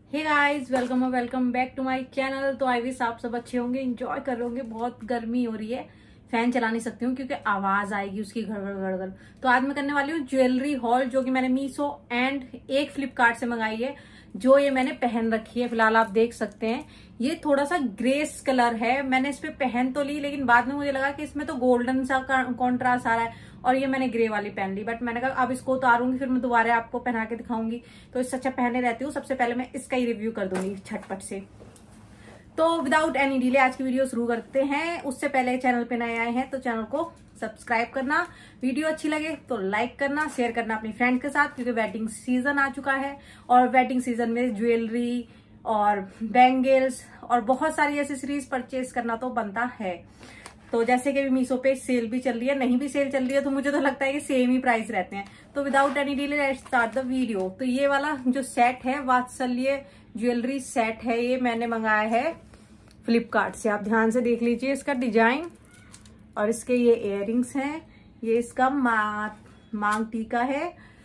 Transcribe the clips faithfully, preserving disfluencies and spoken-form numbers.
हे guys, welcome और welcome back to my channel. तो I wish आप सब अच्छे होंगे, एंजॉय कर रहे होंगे। बहुत गर्मी हो रही है, फैन चला नहीं सकती हूँ क्योंकि आवाज आएगी उसकी घड़ घड़ घड़। तो आज मैं करने वाली हूँ ज्वेलरी हॉल, जो कि मैंने मीशो एंड एक फ्लिपकार्ट से मंगाई है। जो ये मैंने पहन रखी है, फिलहाल आप देख सकते हैं। ये थोड़ा सा ग्रेस कलर है। मैंने इस पे पहन तो ली, लेकिन बाद में मुझे लगा कि इसमें तो गोल्डन सा कॉन्ट्रास्ट आ रहा है और ये मैंने ग्रे वाली पहन ली। बट मैंने कहा अब इसको उतारूंगी, फिर मैं दोबारा आपको पहना के दिखाऊंगी। तो इससे अच्छा पहने रहती हूँ। सबसे पहले मैं इसका ही रिव्यू कर दूंगी झटपट से। तो विदाउट एनी डिले आज की वीडियो शुरू करते हैं। उससे पहले चैनल पे नए आए हैं तो चैनल को सब्सक्राइब करना, वीडियो अच्छी लगे तो लाइक करना, शेयर करना अपनी फ्रेंड के साथ, क्योंकि वेडिंग सीजन आ चुका है और वेडिंग सीजन में ज्वेलरी और बैंगल्स और बहुत सारी एसेसरीज परचेज करना तो बनता है। तो जैसे कि मीशो पे सेल भी चल रही है, नहीं भी सेल चल रही है तो मुझे तो लगता है कि सेम ही प्राइस रहते हैं। तो without any delay let's start the video. तो ये वाला जो सेट है, वात्सल्य ज्वेलरी सेट है, ये मैंने मंगाया है फ्लिपकार्ट से। आप ध्यान से देख लीजिए इसका डिजाइन और इसके ये इयररिंग्स हैं। ये इसका मा, मांग टीका है।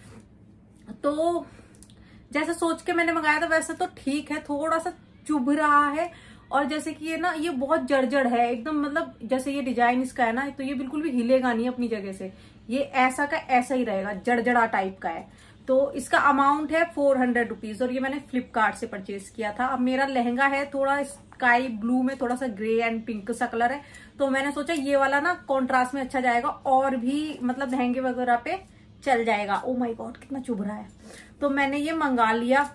तो जैसा सोच के मैंने मंगाया था वैसा तो ठीक है, थोड़ा सा चुभ रहा है। और जैसे कि ये ना, ये बहुत जर्जर है एकदम, मतलब जैसे ये डिजाइन इसका है ना, तो ये बिल्कुल भी हिलेगा नहीं अपनी जगह से। ये ऐसा का ऐसा ही रहेगा, जड़जड़ा टाइप का है। तो इसका अमाउंट है फोर हंड्रेड रुपीज और ये मैंने फ्लिपकार्ट से परचेज किया था। अब मेरा लहंगा है थोड़ा स्काई ब्लू में, थोड़ा सा ग्रे एंड पिंक सा कलर है। तो मैंने सोचा ये वाला ना कॉन्ट्रास्ट में अच्छा जाएगा और भी मतलब लहंगे वगैरह पे चल जाएगा। ओ माय गॉड, कितना चुभ रहा है। तो मैंने ये मंगा लिया,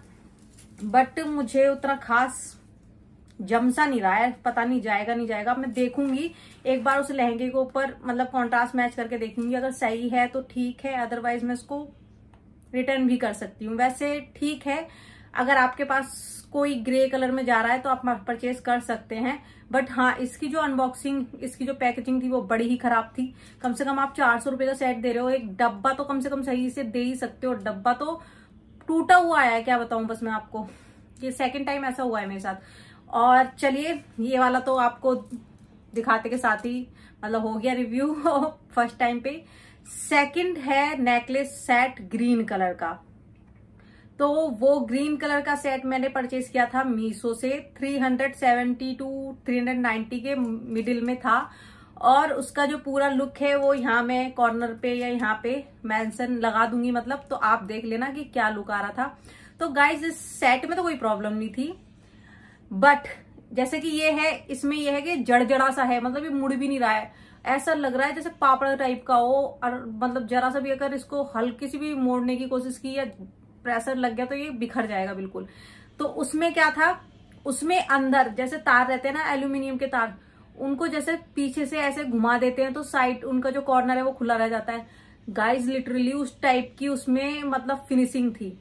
बट मुझे उतना खास जम सा नहीं रहा है। पता नहीं जाएगा नहीं जाएगा, मैं देखूंगी एक बार उस लहंगे के ऊपर, मतलब कॉन्ट्रास्ट मैच करके देखूंगी। अगर सही है तो ठीक है, अदरवाइज मैं इसको रिटर्न भी कर सकती हूँ। वैसे ठीक है, अगर आपके पास कोई ग्रे कलर में जा रहा है तो आप परचेज कर सकते हैं। बट हाँ, इसकी जो अनबॉक्सिंग, इसकी जो पैकेजिंग थी वो बड़ी ही खराब थी। कम से कम आप चार सौ रुपए का सेट दे रहे हो, एक डब्बा तो कम से कम सही से दे ही सकते हो। डब्बा तो टूटा हुआ आया है, क्या बताऊं बस मैं आपको। ये सेकंड टाइम ऐसा हुआ है मेरे साथ। और चलिए, ये वाला तो आपको दिखाते के साथ ही मतलब हो गया रिव्यू फर्स्ट टाइम पे। सेकंड है नेकलेस सेट ग्रीन कलर का। तो वो ग्रीन कलर का सेट मैंने परचेज किया था मीशो से। Three hundred seventy two three hundred ninety के मिडिल में था। और उसका जो पूरा लुक है वो यहाँ मैं कॉर्नर पे या यहाँ पे मेंशन लगा दूंगी, मतलब तो आप देख लेना कि क्या लुक आ रहा था। तो गाइज इस सेट में तो कोई प्रॉब्लम नहीं थी, बट जैसे कि ये है, इसमें ये है कि जड़जड़ा सा है, मतलब ये मुड़ भी नहीं रहा है। ऐसा लग रहा है जैसे पापड़ टाइप का हो, और मतलब जरा सा भी अगर इसको हल्की सी भी मोड़ने की कोशिश की या प्रेशर लग गया तो ये बिखर जाएगा बिल्कुल। तो उसमें क्या था, उसमें अंदर जैसे तार रहते हैं ना एल्यूमिनियम के तार, उनको जैसे पीछे से ऐसे घुमा देते हैं तो साइड उनका जो कॉर्नर है वो खुला रह जाता है। गाइज लिटरली उस टाइप की उसमें मतलब फिनिशिंग थी।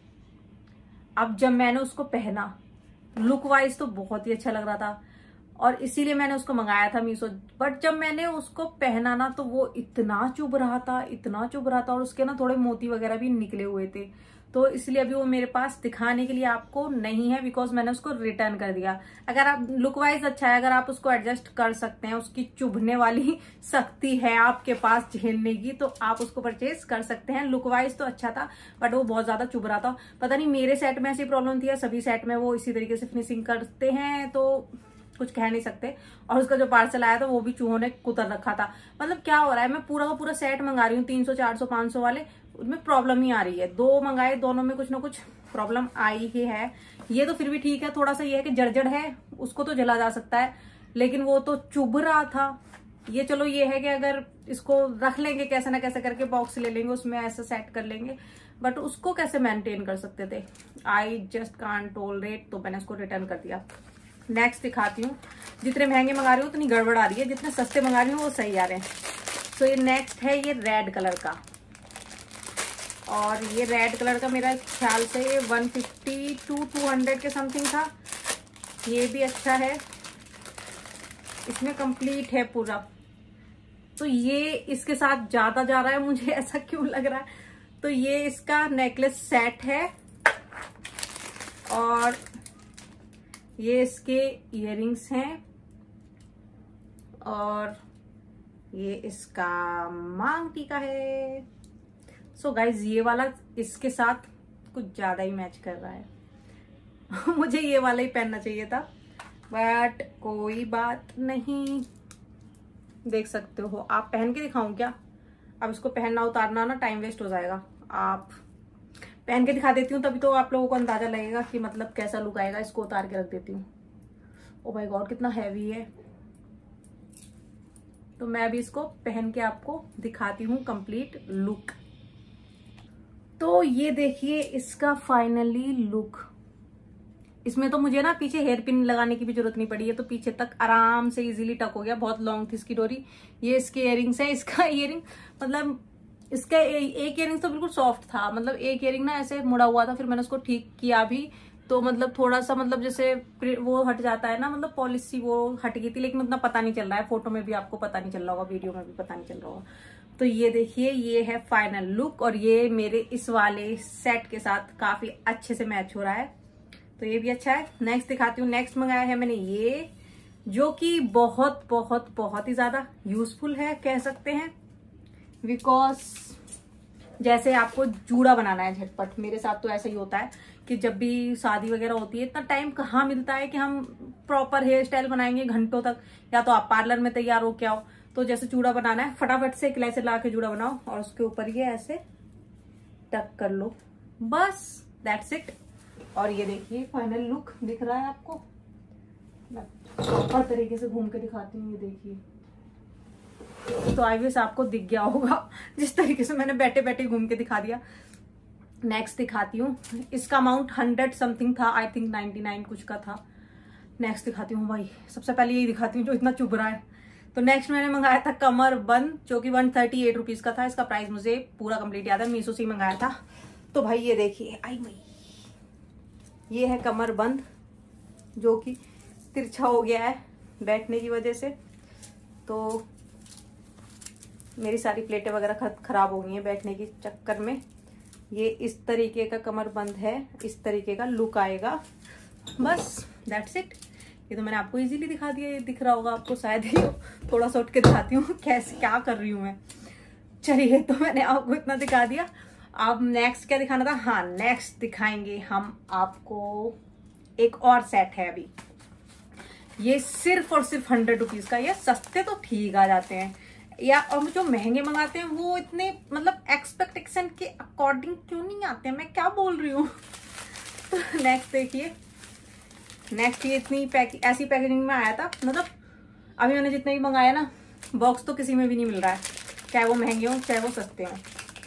अब जब मैंने उसको पहना, लुक वाइज तो बहुत ही अच्छा लग रहा था और इसीलिए मैंने उसको मंगाया था मीशो। बट जब मैंने उसको पहना ना तो वो इतना चुभ रहा था, इतना चुभ रहा था, और उसके ना थोड़े मोती वगैरह भी निकले हुए थे। तो इसलिए अभी वो मेरे पास दिखाने के लिए आपको नहीं है, बिकॉज मैंने उसको रिटर्न कर दिया। अगर आप लुक वाइज अच्छा है, अगर आप उसको एडजस्ट कर सकते हैं, उसकी चुभने वाली शक्ति है आपके पास झेलने की, तो आप उसको परचेज कर सकते हैं। लुक वाइज तो अच्छा था, बट वो बहुत ज्यादा चुभ रहा था। पता नहीं मेरे सेट में ऐसी प्रॉब्लम थी या सभी सेट में वो इसी तरीके से फिनिशिंग करते हैं, तो कुछ कह नहीं सकते। और उसका जो पार्सल आया था वो भी चूहों ने कुतर रखा था। मतलब क्या हो रहा है, मैं पूरा का पूरा सेट मंगा रही हूँ तीन सौ चार सौ पांच सौ वाले, उसमें प्रॉब्लम ही आ रही है। दो मंगाए, दोनों में कुछ ना कुछ प्रॉब्लम आई ही है। ये तो फिर भी ठीक है, थोड़ा सा ये है कि जर्जर है, उसको तो जला जा सकता है, लेकिन वो तो चुभ रहा था। ये चलो ये है कि अगर इसको रख लेंगे कैसे ना कैसे करके, बॉक्स ले लेंगे उसमें ऐसा सेट कर लेंगे, बट उसको कैसे मेंटेन कर सकते थे, आई जस्ट कांट टॉलरेट। तो मैंने उसको रिटर्न कर दिया। नेक्स्ट दिखाती हूँ। जितने महंगे मंगा रही हूँ उतनी गड़बड़ आ रही है, जितने सस्ते मंगा रही हूँ वो सही आ रहे हैं। सो so, ये नेक्स्ट है ये रेड कलर का, और ये रेड कलर का मेरा ख्याल से ये one fifty two two hundred के समथिंग था। ये भी अच्छा है, इसमें कंप्लीट है पूरा। तो ये इसके साथ ज्यादा जा रहा है, मुझे ऐसा क्यों लग रहा है। तो ये इसका नेकलेस सेट है और ये इसके इयररिंग्स हैं और ये इसका मांग टीका है। सो so गाइज ये वाला इसके साथ कुछ ज्यादा ही मैच कर रहा है। मुझे ये वाला ही पहनना चाहिए था, बट कोई बात नहीं। देख सकते हो आप, पहन के दिखाऊं क्या? अब इसको पहनना उतारना ना टाइम वेस्ट हो जाएगा। आप पहन के दिखा देती हूँ, तभी तो आप लोगों को अंदाजा लगेगा कि मतलब कैसा लुक आएगा। इसको उतार के रख देती हूँ। ओ माय गॉड, कितना हैवी है। तो मैं अभी इसको पहन के आपको दिखाती हूँ कंप्लीट लुक। तो ये देखिए इसका फाइनली लुक। इसमें तो मुझे ना पीछे हेयर पिन लगाने की भी जरूरत नहीं पड़ी है, तो पीछे तक आराम से इजीली टक हो गया। बहुत लॉन्ग थी इसकी डोरी। ये इसके इयरिंग्स है। इसका इयरिंग मतलब इसका एक इयरिंग तो बिल्कुल सॉफ्ट था, मतलब एक इयरिंग ना ऐसे मुड़ा हुआ था, फिर मैंने उसको ठीक किया भी, तो मतलब थोड़ा सा मतलब जैसे वो हट जाता है ना, मतलब पॉलिसी वो हट गई थी, लेकिन उतना पता नहीं चल रहा है। फोटो में भी आपको पता नहीं चल रहा होगा, वीडियो में भी पता नहीं चल रहा होगा। तो ये देखिए, ये है फाइनल लुक, और ये मेरे इस वाले सेट के साथ काफी अच्छे से मैच हो रहा है, तो ये भी अच्छा है। नेक्स्ट दिखाती हूँ। नेक्स्ट मंगाया है मैंने ये, जो कि बहुत बहुत बहुत ही ज्यादा यूजफुल है कह सकते हैं, बिकॉज जैसे आपको जूड़ा बनाना है झटपट, मेरे साथ तो ऐसा ही होता है कि जब भी शादी वगैरह होती है, इतना टाइम कहाँ मिलता है कि हम प्रॉपर हेयर स्टाइल बनाएंगे घंटों तक, या तो आप पार्लर में तैयार हो के आओ। तो जैसे जूड़ा बनाना है, फटाफट से क्लेचर ला के जूड़ा बनाओ और उसके ऊपर ये ऐसे टक कर लो, बस दैट्स इट। और ये देखिए फाइनल लुक दिख रहा है आपको। मैं प्रॉपर तरीके से घूम के दिखाती हूँ। ये देखिए, तो आई विश आपको दिख गया होगा जिस तरीके से मैंने बैठे बैठे घूम के दिखा दिया। नेक्स्ट दिखाती हूँ। इसका अमाउंट हंड्रेड समथिंग था, आई थिंक नाइनटी नाइन कुछ का था। नेक्स्ट दिखाती हूँ भाई, सबसे पहले यही दिखाती हूँ जो इतना चुभ रहा है। तो नेक्स्ट मैंने मंगाया था कमर बंद, जो कि वन थर्टी एट रुपीज का था। इसका प्राइस मुझे पूरा कंप्लीट याद है, मीशो से ही मंगाया था। तो भाई ये देखिए, आई मई, ये है कमर बंद, जो कि तिरछा हो गया है बैठने की वजह से। तो मेरी सारी प्लेटें वगैरह खराब हो गई हैं बैठने के चक्कर में। ये इस तरीके का कमर बंद है, इस तरीके का लुक आएगा, बस दैट्स इट। ये तो मैंने आपको इजीली दिखा दिया, ये दिख रहा होगा आपको शायद ही। थोड़ा सा उठ के दिखाती हूँ कैसे क्या कर रही हूँ मैं। चलिए, तो मैंने आपको इतना दिखा दिया। अब नेक्स्ट क्या दिखाना था? हाँ, नेक्स्ट दिखाएंगे हम आपको एक और सेट है अभी। ये सिर्फ और सिर्फ हंड्रेड रुपीज का। ये सस्ते तो ठीक आ जाते हैं, या और जो महंगे मंगाते हैं वो इतने मतलब एक्सपेक्टेशन के अकॉर्डिंग क्यों नहीं आते हैं, मैं क्या बोल रही हूँ। तो नेक्स्ट देखिए, नेक्स्ट ये इतनी पैक ऐसी पैकेजिंग में आया था, मतलब अभी मैंने जितने भी मंगाया ना, बॉक्स तो किसी में भी नहीं मिल रहा है, चाहे वो महंगे हो चाहे वो सस्ते हो।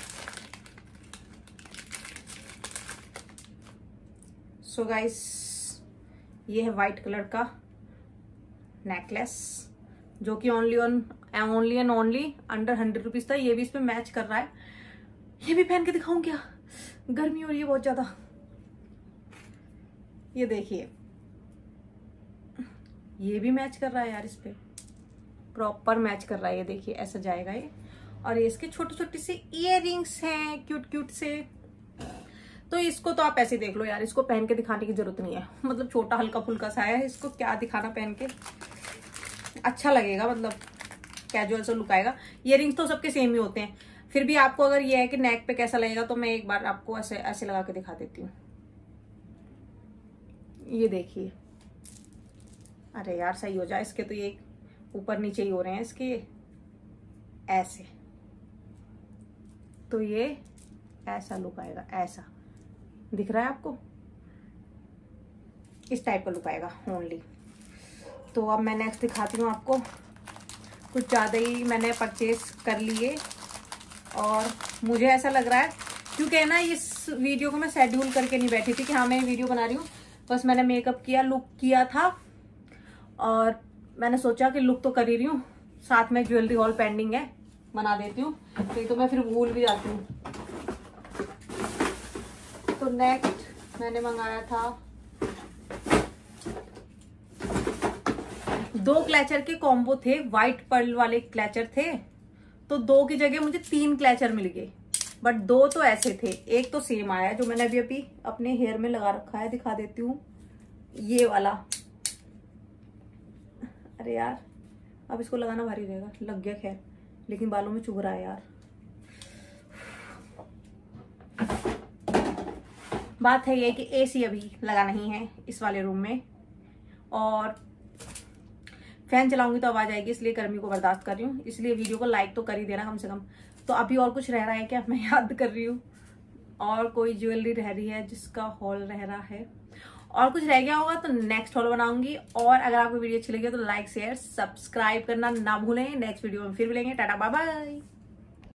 सो गाइस, ये है व्हाइट कलर का नेकलेस, जो कि only on only and only under hundred rupees था। ये भी इस पे मैच कर रहा है। ये भी पहन के दिखाऊं क्या? गर्मी हो रही है बहुत ज्यादा। ये देखिए, ये भी मैच कर रहा है यार, इस पे प्रॉपर मैच कर रहा है। ये देखिए ऐसा जाएगा ये। और ये इसके छोटे छोटे से इयररिंग्स हैं, क्यूट क्यूट से। तो इसको तो आप ऐसे देख लो यार, इसको पहन के दिखाने की जरूरत नहीं है, मतलब छोटा हल्का फुल्का सा है, इसको क्या दिखाना पहन के। अच्छा लगेगा, मतलब कैजुअल सा लुक आएगा। इयररिंग्स तो सबके सेम ही होते हैं, फिर भी आपको अगर ये है कि नेक पे कैसा लगेगा, तो मैं एक बार आपको ऐसे ऐसे लगा के दिखा देती हूँ। ये देखिए, अरे यार सही हो जाए इसके, तो ये ऊपर नीचे ही हो रहे हैं इसके ऐसे। तो ये ऐसा लुक आएगा, ऐसा दिख रहा है आपको, इस टाइप का लुक आएगा ओनली। तो अब मैं नेक्स्ट दिखाती हूँ आपको। कुछ ज़्यादा ही मैंने परचेज कर लिए, और मुझे ऐसा लग रहा है, क्योंकि ना इस वीडियो को मैं शेड्यूल करके नहीं बैठी थी कि हाँ मैं वीडियो बना रही हूँ। बस मैंने मेकअप किया, लुक किया था, और मैंने सोचा कि लुक तो कर ही रही हूँ, साथ में ज्वेलरी हॉल पेंडिंग है, बना देती हूँ, नहीं तो मैं फिर भूल भी जाती हूँ। तो नेक्स्ट मैंने मंगाया था दो क्लैचर के कॉम्बो थे, व्हाइट पर्ल वाले क्लैचर थे, तो दो की जगह मुझे तीन क्लैचर मिल गए, बट दो तो ऐसे थे। एक तो सेम आया, जो मैंने अभी अभी अपने हेयर में लगा रखा है, दिखा देती हूँ, ये वाला। अरे यार अब इसको लगाना भारी रहेगा, लग गया खैर, लेकिन बालों में चुभ रहा है यार। बात है ये कि एसी अभी लगा नहीं है इस वाले रूम में, और फैन चलाऊंगी तो आवाज आएगी, इसलिए गर्मी को बर्दाश्त कर रही हूँ। इसलिए वीडियो को लाइक तो कर ही देना कम से कम। तो अभी और कुछ रह रहा है क्या, मैं याद कर रही हूँ। और कोई ज्वेलरी रह रही है जिसका हॉल रह रहा है, और कुछ रह गया होगा तो नेक्स्ट हॉल बनाऊंगी। और अगर आपको वीडियो अच्छी लगी तो लाइक शेयर सब्सक्राइब करना ना भूलें। नेक्स्ट वीडियो में फिर मिलेंगे। टाटा बाय बाय।